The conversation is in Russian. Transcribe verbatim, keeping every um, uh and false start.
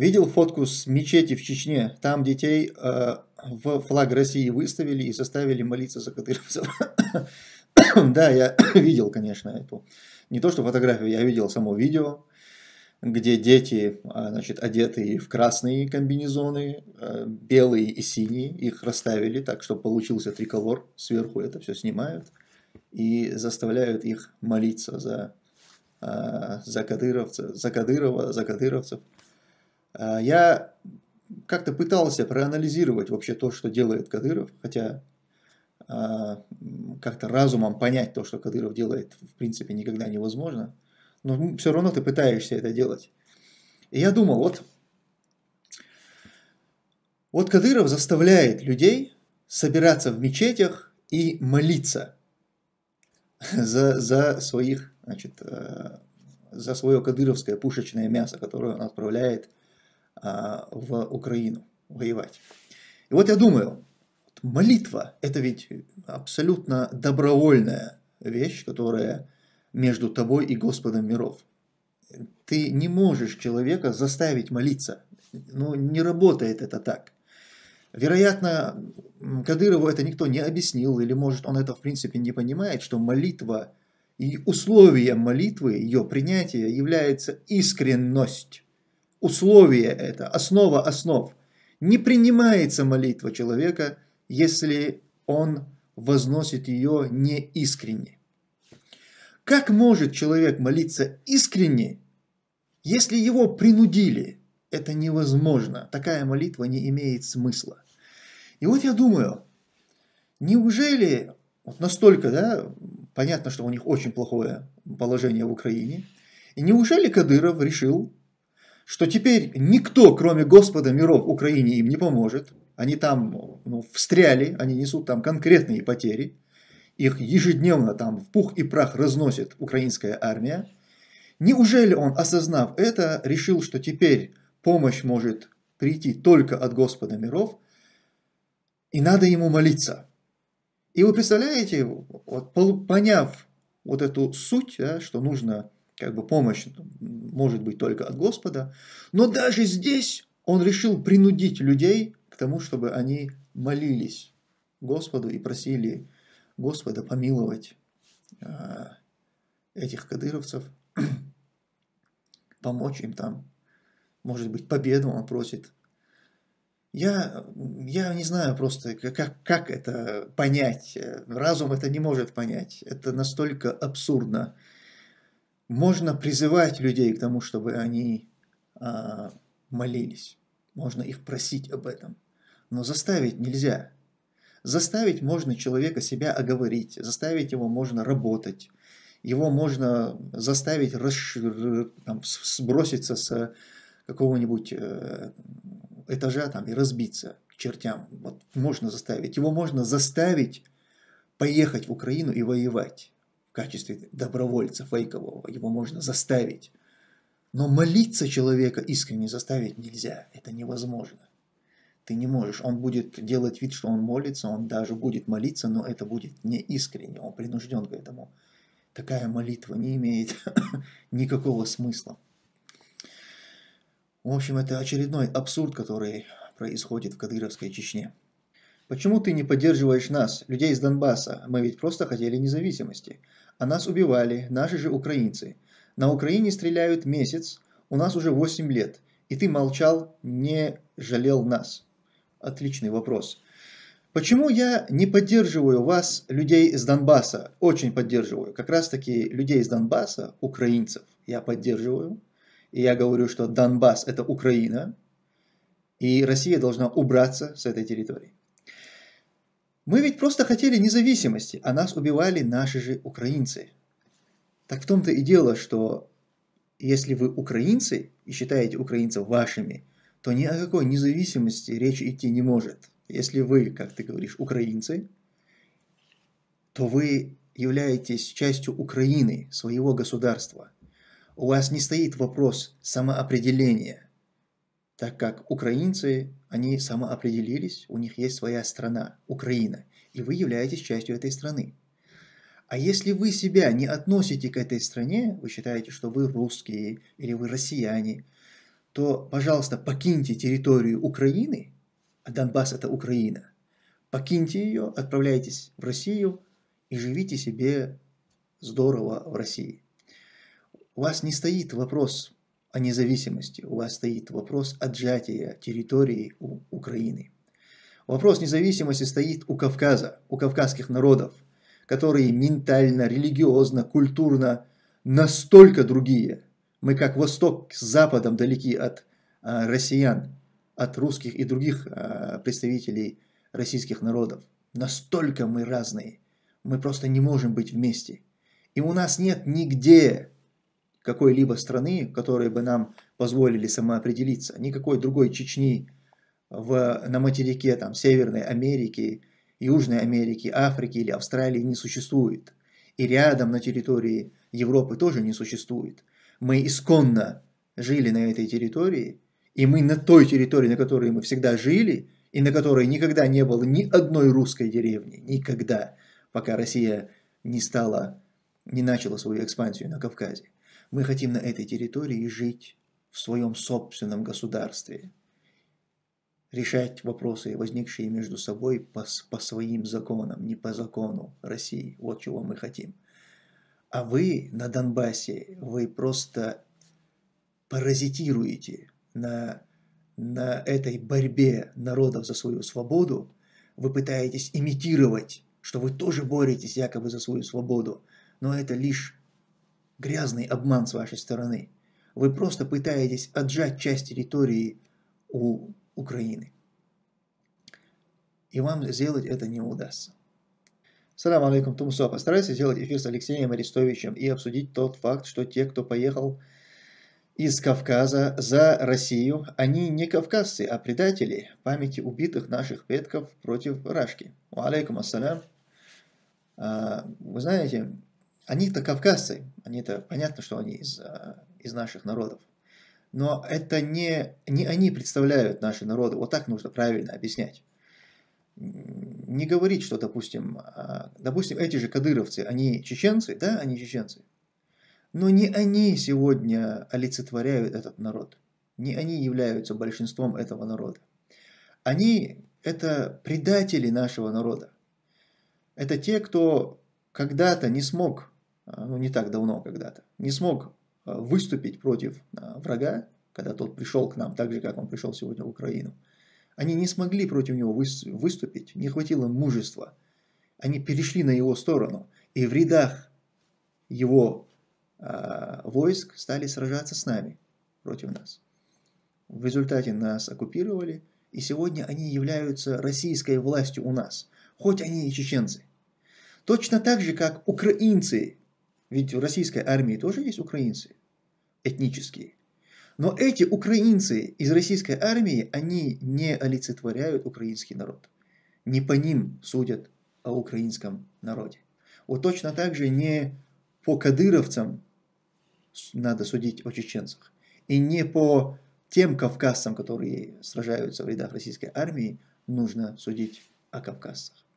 Видел фотку с мечети в Чечне. Там детей э, в флаг России выставили и заставили молиться за кадыровцев. Да, я видел, конечно, эту. Не то, что фотографию, я видел само видео, где дети, а, значит, одетые в красные комбинезоны, э, белые и синие, их расставили так, чтобы получился триколор. Сверху это все снимают и заставляют их молиться за, а, за кадыровцев, за Кадырова, за кадыровцев. А, Я как-то пытался проанализировать вообще то, что делает Кадыров, хотя а, как-то разумом понять то, что Кадыров делает, в принципе, никогда невозможно. Но все равно ты пытаешься это делать. И я думал, вот, вот Кадыров заставляет людей собираться в мечетях и молиться за, за своих, значит, э, за свое кадыровское пушечное мясо, которое он отправляет а, в Украину воевать. И вот я думаю, молитва – это ведь абсолютно добровольная вещь, которая между тобой и Господом миров. Ты не можешь человека заставить молиться. Ну, не работает это так. Вероятно, Кадырову это никто не объяснил, или, может, он это в принципе не понимает, что молитва и условием молитвы, ее принятия является искренность. Условие это, основа основ. Не принимается молитва человека, если он возносит ее неискренне. Как может человек молиться искренне, если его принудили? Это невозможно. Такая молитва не имеет смысла. И вот я думаю, неужели вот настолько, да, понятно, что у них очень плохое положение в Украине, и неужели Кадыров решил, что теперь никто, кроме Господа миров, Украине им не поможет? Они там, ну, встряли, они несут там конкретные потери. Их ежедневно там в пух и прах разносит украинская армия. Неужели он, осознав это, решил, что теперь помощь может прийти только от Господа миров, и надо ему молиться? И вы представляете, вот, поняв вот эту суть, да, что нужно, как бы, помощь может быть только от Господа, но даже здесь он решил принудить людей к тому, чтобы они молились Господу и просили Господа помиловать э, этих кадыровцев, помочь им там, может быть, победу он просит. Я, я не знаю просто, как, как это понять. Разум это не может понять. Это настолько абсурдно. Можно призывать людей к тому, чтобы они э, молились. Можно их просить об этом. Но заставить нельзя. Заставить можно человека себя оговорить, заставить его можно работать, его можно заставить расш... там, сброситься с какого-нибудь этажа там, и разбиться к чертям. Вот, можно заставить. Его можно заставить поехать в Украину и воевать в качестве добровольца фейкового. Его можно заставить. Но молиться человека искренне заставить нельзя. Это невозможно. Ты не можешь. Он будет делать вид, что он молится, он даже будет молиться, но это будет не искренне, он принужден к этому. Такая молитва не имеет никакого смысла. В общем, это очередной абсурд, который происходит в кадыровской Чечне. Почему ты не поддерживаешь нас, людей из Донбасса? Мы ведь просто хотели независимости. А нас убивали, наши же украинцы. На Украине стреляют месяц, у нас уже восемь лет. И ты молчал, не жалел нас. Отличный вопрос. Почему я не поддерживаю вас, людей из Донбасса? Очень поддерживаю. Как раз таки людей из Донбасса, украинцев, я поддерживаю. И я говорю, что Донбасс это Украина. И Россия должна убраться с этой территории. Мы ведь просто хотели независимости, а нас убивали наши же украинцы. Так в том-то и дело, что если вы украинцы и считаете украинцев вашими, то ни о какой независимости речи идти не может. Если вы, как ты говоришь, украинцы, то вы являетесь частью Украины, своего государства. У вас не стоит вопрос самоопределения, так как украинцы, они самоопределились, у них есть своя страна, Украина, и вы являетесь частью этой страны. А если вы себя не относите к этой стране, вы считаете, что вы русские или вы россияне, то, пожалуйста, покиньте территорию Украины, а Донбасс – это Украина, покиньте ее, отправляйтесь в Россию и живите себе здорово в России. У вас не стоит вопрос о независимости, у вас стоит вопрос отжатия территории у Украины. Вопрос независимости стоит у Кавказа, у кавказских народов, которые ментально, религиозно, культурно настолько другие. Мы как Восток с Западом далеки от а, россиян, от русских и других а, представителей российских народов. Настолько мы разные. Мы просто не можем быть вместе. И у нас нет нигде какой-либо страны, которые бы нам позволили самоопределиться. Никакой другой Чечни в, на материке там, Северной Америки, Южной Америки, Африки или Австралии не существует. И рядом на территории Европы тоже не существует. Мы исконно жили на этой территории, и мы на той территории, на которой мы всегда жили, и на которой никогда не было ни одной русской деревни, никогда, пока Россия не стала, не начала свою экспансию на Кавказе. Мы хотим на этой территории жить в своем собственном государстве, решать вопросы, возникшие между собой по, по своим законам, не по закону России. Вот чего мы хотим. А вы на Донбассе, вы просто паразитируете на, на этой борьбе народов за свою свободу. Вы пытаетесь имитировать, что вы тоже боретесь якобы за свою свободу. Но это лишь грязный обман с вашей стороны. Вы просто пытаетесь отжать часть территории у Украины. И вам сделать это не удастся. Салам алейкум, Тумсо. Постарайся сделать эфир с Алексеем Арестовичем и обсудить тот факт, что те, кто поехал из Кавказа за Россию, они не кавказцы, а предатели памяти убитых наших предков против Рашки. Ва алейкум ассалям. Вы знаете, они-то кавказцы, они-то понятно, что они из, из наших народов. Но это не, не они представляют наши народы. Вот так нужно правильно объяснять. Не говорить, что, допустим, допустим, эти же кадыровцы, они чеченцы, да, они чеченцы. Но не они сегодня олицетворяют этот народ. Не они являются большинством этого народа. Они – это предатели нашего народа. Это те, кто когда-то не смог, ну не так давно когда-то, не смог выступить против врага, когда тот пришел к нам, так же, как он пришел сегодня в Украину. Они не смогли против него выступить, не хватило мужества. Они перешли на его сторону, и в рядах его э, войск стали сражаться с нами, против нас. В результате нас оккупировали, и сегодня они являются российской властью у нас, хоть они и чеченцы. Точно так же, как украинцы, ведь в российской армии тоже есть украинцы, этнические. Но эти украинцы из российской армии, они не олицетворяют украинский народ. Не по ним судят о украинском народе. Вот точно так же не по кадыровцам надо судить о чеченцах. И не по тем кавказцам, которые сражаются в рядах российской армии, нужно судить о кавказцах.